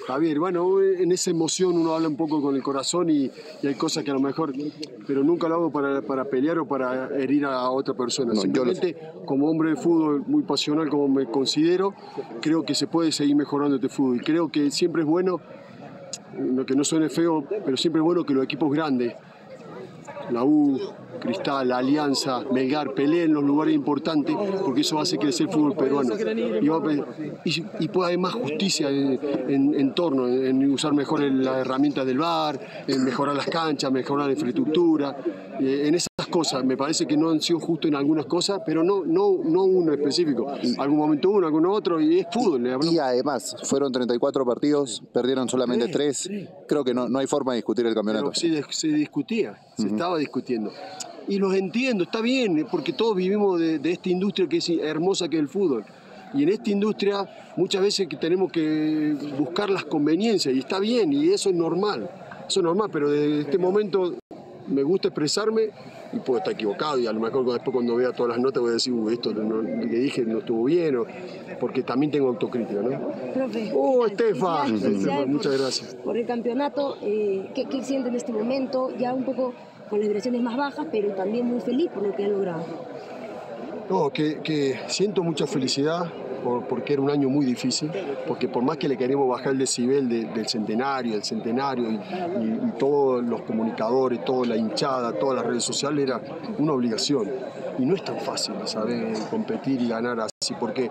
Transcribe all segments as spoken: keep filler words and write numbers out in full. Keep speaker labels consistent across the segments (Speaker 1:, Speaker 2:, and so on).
Speaker 1: Está bien, bueno, en esa emoción uno habla un poco con el corazón y, y hay cosas que a lo mejor, pero nunca lo hago para, para pelear o para herir a otra persona. No, simplemente, como hombre de fútbol muy pasional como me considero, creo que se puede seguir mejorando este fútbol. Y creo que siempre es bueno, que no suene feo, pero siempre es bueno que los equipos grandes, la U, Cristal, Alianza, Melgar, peleen en los lugares importantes, porque eso hace crecer el fútbol peruano. Y, va, y, y puede haber más justicia en, en, en torno, en usar mejor las herramientas del V A R, en mejorar las canchas, mejorar la infraestructura, eh, en esas cosas. Me parece que no han sido justos en algunas cosas, pero no, no, no uno específico. Algún momento uno, algún otro, y es fútbol.
Speaker 2: Y además, fueron treinta y cuatro partidos, perdieron solamente tres. Creo que no, no hay forma de discutir el campeonato.
Speaker 1: Pero sí, se discutía, se uh-huh. estaba discutiendo. Y los entiendo, está bien, porque todos vivimos de, de esta industria que es hermosa, que es el fútbol. Y en esta industria muchas veces que tenemos que buscar las conveniencias, y está bien, y eso es normal. Eso es normal, pero desde este momento me gusta expresarme y puedo estar equivocado, y a lo mejor después cuando vea todas las notas voy a decir, uy, esto no, lo que dije no estuvo bien, o, porque también tengo autocrítica, ¿no?
Speaker 3: Profe.
Speaker 1: ¡Oh, Estefa! Muchas gracias.
Speaker 3: Por el campeonato, eh, ¿qué, ¿qué siente en este momento? Ya un poco con las vibraciones más bajas, pero también muy feliz por lo que ha logrado.
Speaker 1: No, que, que siento mucha felicidad por, porque era un año muy difícil, porque por más que le queremos bajar el decibel de, del centenario, del centenario y, y, y todos los comunicadores, toda la hinchada, todas las redes sociales, era una obligación. Y no es tan fácil, ¿sabes? Competir y ganar así, porque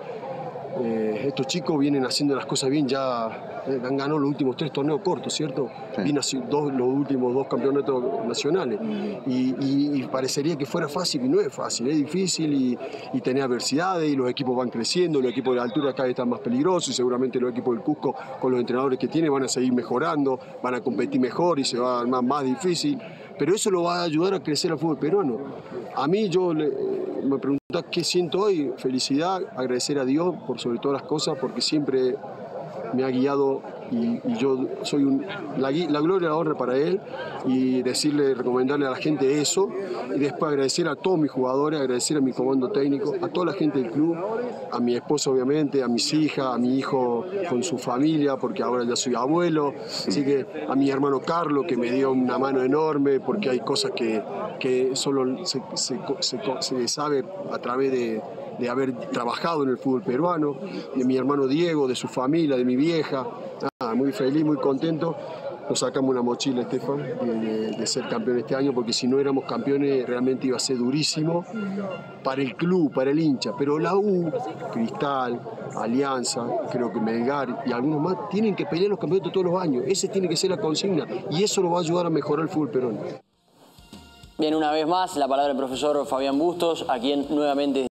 Speaker 1: eh, estos chicos vienen haciendo las cosas bien, ya eh, han ganado los últimos tres torneos cortos, ¿cierto? Sí. Vienen dos, los últimos dos campeonatos nacionales y, y, y parecería que fuera fácil y no es fácil, es difícil y, y tener adversidades y los equipos van creciendo, los equipos de la altura cada vez están más peligrosos y seguramente los equipos del Cusco con los entrenadores que tienen van a seguir mejorando, van a competir mejor y se va a armar más difícil, pero eso lo va a ayudar a crecer al fútbol peruano. A mí yo le, me preguntás qué siento hoy, felicidad, agradecer a Dios por sobre todas las cosas porque siempre me ha guiado y, y yo soy un, la, la gloria y la honra para él y decirle, recomendarle a la gente eso y después agradecer a todos mis jugadores, agradecer a mi comando técnico, a toda la gente del club, a mi esposa obviamente, a mis hijas, a mi hijo con su familia porque ahora ya soy abuelo, así que a mi hermano Carlos que me dio una mano enorme porque hay cosas que, que solo se, se, se, se sabe a través de de haber trabajado en el fútbol peruano, de mi hermano Diego, de su familia, de mi vieja. Ah, muy feliz, muy contento. Nos sacamos una mochila, Estefan, de, de, de ser campeón este año, porque si no éramos campeones realmente iba a ser durísimo para el club, para el hincha. Pero la U, Cristal, Alianza, creo que Melgar y algunos más, tienen que pelear los campeonatos todos los años. Ese tiene que ser la consigna y eso lo va a ayudar a mejorar el fútbol peruano.
Speaker 4: Bien, una vez más, la palabra del profesor Fabián Bustos, a quien nuevamente